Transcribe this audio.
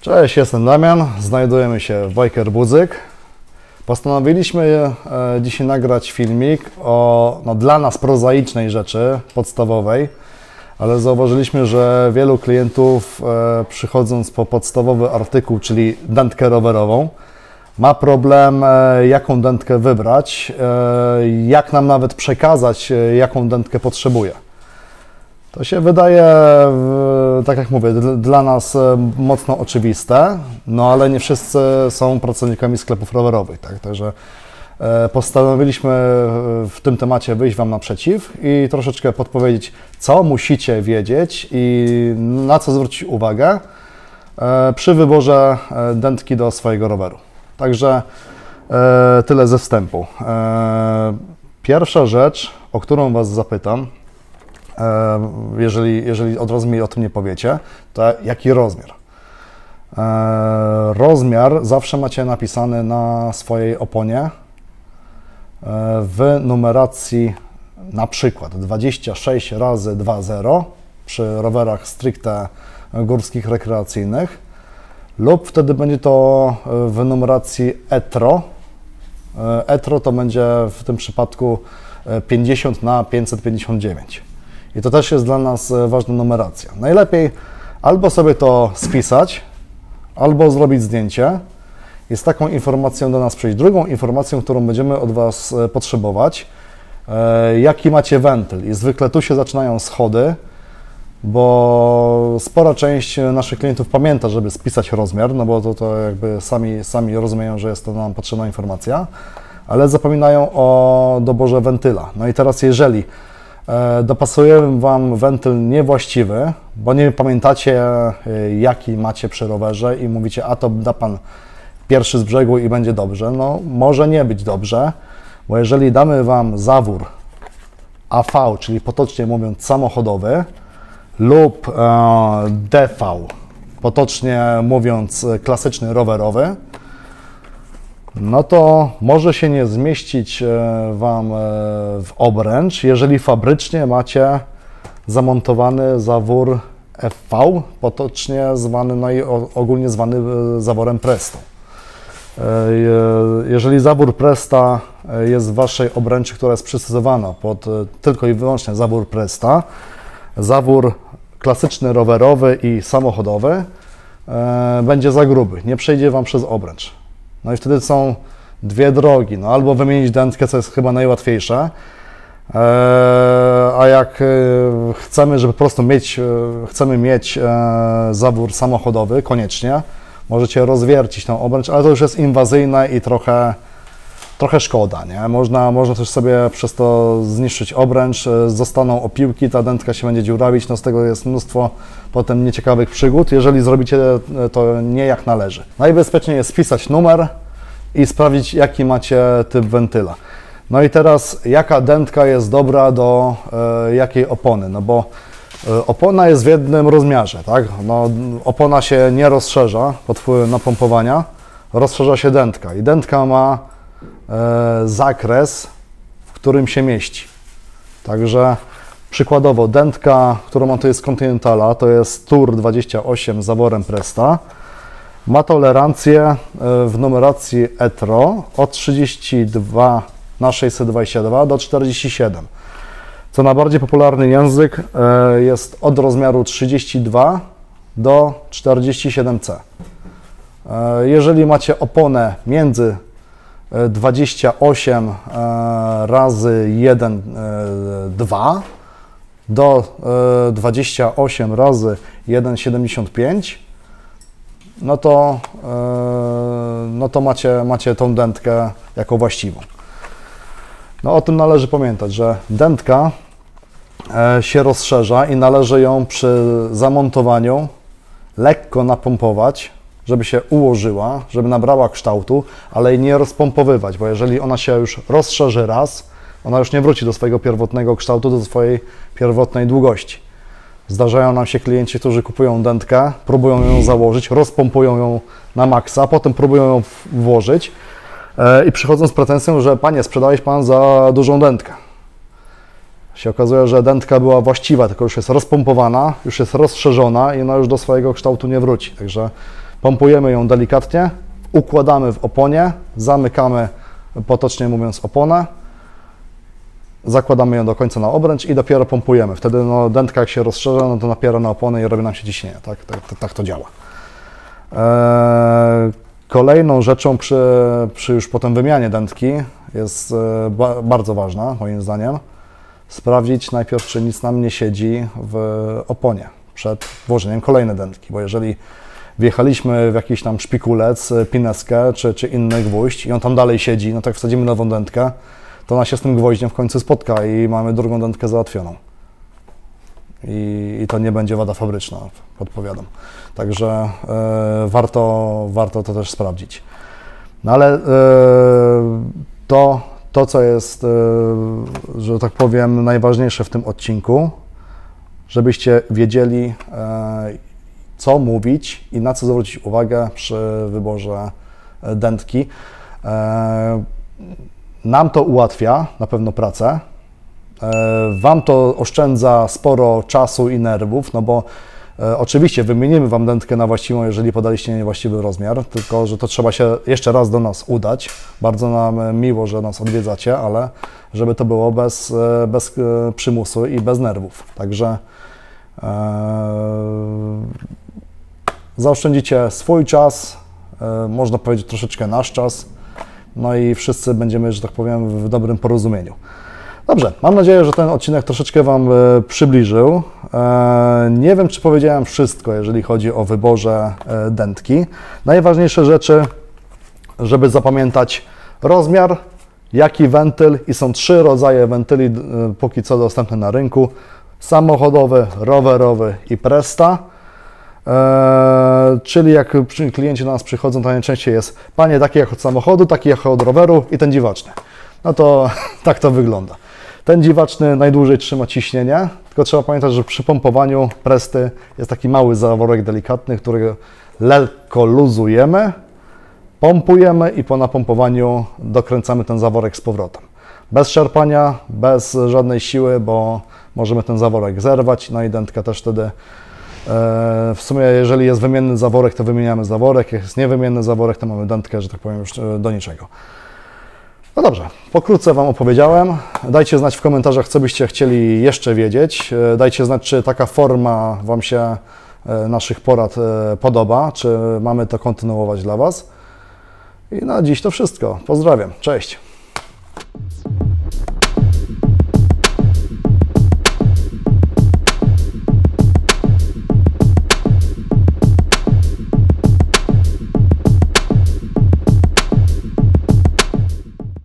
Cześć, jestem Damian, znajdujemy się w Biker Budzik. Postanowiliśmy dzisiaj nagrać filmik o dla nas prozaicznej rzeczy, podstawowej, ale zauważyliśmy, że wielu klientów przychodząc po podstawowy artykuł, czyli dętkę rowerową, ma problem, jaką dętkę wybrać, jak nam nawet przekazać, jaką dętkę potrzebuje. To się wydaje, tak jak mówię, dla nas mocno oczywiste, no ale nie wszyscy są pracownikami sklepów rowerowych, tak? Także postanowiliśmy w tym temacie wyjść Wam naprzeciw i troszeczkę podpowiedzieć, co musicie wiedzieć i na co zwrócić uwagę przy wyborze dętki do swojego roweru. Także tyle ze wstępu. Pierwsza rzecz, o którą Was zapytam, jeżeli od razu mi o tym nie powiecie, to jaki rozmiar? Rozmiar zawsze macie napisany na swojej oponie w numeracji na przykład 26x2.0 przy rowerach stricte górskich, rekreacyjnych, lub wtedy będzie to w numeracji ETRO. ETRO to będzie w tym przypadku 50x559. I to też jest dla nas ważna numeracja. Najlepiej albo sobie to spisać, albo zrobić zdjęcie i z taką informacją do nas przyjść. Drugą informacją, którą będziemy od Was potrzebować, jaki macie wentyl. I zwykle tu się zaczynają schody, bo spora część naszych klientów pamięta, żeby spisać rozmiar, no bo to jakby sami rozumieją, że jest to nam potrzebna informacja, ale zapominają o doborze wentyla. No i teraz jeżeli dopasujemy Wam wentyl niewłaściwy, bo nie pamiętacie, jaki macie przy rowerze i mówicie, a to da Pan pierwszy z brzegu i będzie dobrze. No, może nie być dobrze, bo jeżeli damy Wam zawór AV, czyli potocznie mówiąc samochodowy, lub DV, potocznie mówiąc klasyczny rowerowy, no to może się nie zmieścić Wam w obręcz, jeżeli fabrycznie macie zamontowany zawór FV, potocznie zwany, no i ogólnie zwany zaworem Presto. Jeżeli zawór Presta jest w Waszej obręczy, która jest przystosowana pod tylko i wyłącznie zawór Presta, zawór klasyczny rowerowy i samochodowy będzie za gruby, nie przejdzie Wam przez obręcz. No i wtedy są dwie drogi, no albo wymienić dętkę, co jest chyba najłatwiejsze, a jak chcemy, żeby po prostu chcemy mieć zawór samochodowy koniecznie, możecie rozwiercić tą obręcz, ale to już jest inwazyjne i trochę szkoda, nie? Można też sobie przez to zniszczyć obręcz, zostaną opiłki, ta dętka się będzie dziurawić, no z tego jest mnóstwo potem nieciekawych przygód, jeżeli zrobicie to nie jak należy. Najbezpieczniej jest wpisać numer i sprawdzić, jaki macie typ wentyla. No i teraz, jaka dętka jest dobra do jakiej opony, no bo opona jest w jednym rozmiarze, tak? No, opona się nie rozszerza pod wpływem napompowania, rozszerza się dętka i dętka ma zakres, w którym się mieści. Także przykładowo dętka, którą mam, to jest Continentala, to jest Tour 28 z zaworem Presta. Ma tolerancję w numeracji ETRO od 32x622 do 47. Co na bardziej popularny język jest od rozmiaru 32 do 47C. Jeżeli macie oponę między 28 razy 1, 2 do 28 razy 1,75, no to macie tą dętkę jako właściwą. No o tym należy pamiętać, że dętka się rozszerza i należy ją przy zamontowaniu lekko napompować, żeby się ułożyła, żeby nabrała kształtu, ale jej nie rozpompowywać, bo jeżeli ona się już rozszerzy raz, ona już nie wróci do swojego pierwotnego kształtu, do swojej pierwotnej długości. Zdarzają nam się klienci, którzy kupują dętkę, próbują ją założyć, rozpompują ją na maksa, potem próbują ją włożyć i przychodzą z pretensją, że panie, sprzedałeś Pan za dużą dętkę. Się okazuje, że dętka była właściwa, tylko już jest rozpompowana, już jest rozszerzona i ona już do swojego kształtu nie wróci. Także Pompujemy ją delikatnie, układamy w oponie, zamykamy, potocznie mówiąc, oponę, zakładamy ją do końca na obręcz i dopiero pompujemy. Wtedy no, dętka jak się rozszerza, no to napiera na oponę i robi nam się ciśnienie. Tak to działa. Kolejną rzeczą przy już potem wymianie dętki jest bardzo ważna, moim zdaniem, sprawdzić najpierw, czy nic nam nie siedzi w oponie przed włożeniem kolejnej dętki, bo jeżeli wjechaliśmy w jakiś tam szpikulec, pineskę czy inny gwóźdź i on tam dalej siedzi, no to jak wsadzimy nową dętkę, to ona się z tym gwoździem w końcu spotka i mamy drugą dętkę załatwioną. I to nie będzie wada fabryczna, podpowiadam. Także warto to też sprawdzić. No ale to co jest, że tak powiem, najważniejsze w tym odcinku, żebyście wiedzieli, co mówić i na co zwrócić uwagę przy wyborze dętki. Nam to ułatwia na pewno pracę. Wam to oszczędza sporo czasu i nerwów, no bo oczywiście wymienimy Wam dętkę na właściwą, jeżeli podaliście niewłaściwy rozmiar, tylko że to trzeba się jeszcze raz do nas udać. Bardzo nam miło, że nas odwiedzacie, ale żeby to było bez przymusu i bez nerwów. Także zaoszczędzicie swój czas, można powiedzieć troszeczkę nasz czas, no i wszyscy będziemy, że tak powiem, w dobrym porozumieniu. Dobrze, mam nadzieję, że ten odcinek troszeczkę Wam przybliżył. Nie wiem, czy powiedziałem wszystko, jeżeli chodzi o wyborze dętki. Najważniejsze rzeczy, żeby zapamiętać rozmiar, jaki wentyl i są 3 rodzaje wentyli póki co dostępne na rynku. Samochodowy, rowerowy i Presta. Czyli jak klienci do nas przychodzą, to najczęściej jest: panie, taki jak od samochodu, taki jak od roweru i ten dziwaczny. No to tak to wygląda. Ten dziwaczny najdłużej trzyma ciśnienie, tylko trzeba pamiętać, że przy pompowaniu Presty jest taki mały zaworek delikatny, który lekko luzujemy, pompujemy i po napompowaniu dokręcamy ten zaworek z powrotem. Bez szarpania, bez żadnej siły, bo możemy ten zaworek zerwać, no i dętka też wtedy. W sumie, jeżeli jest wymienny zaworek, to wymieniamy zaworek, jak jest niewymienny zaworek, to mamy dętkę, że tak powiem, już do niczego. No dobrze, pokrótce Wam opowiedziałem. Dajcie znać w komentarzach, co byście chcieli jeszcze wiedzieć. Dajcie znać, czy taka forma Wam się naszych porad podoba, czy mamy to kontynuować dla Was. I na dziś to wszystko. Pozdrawiam, cześć!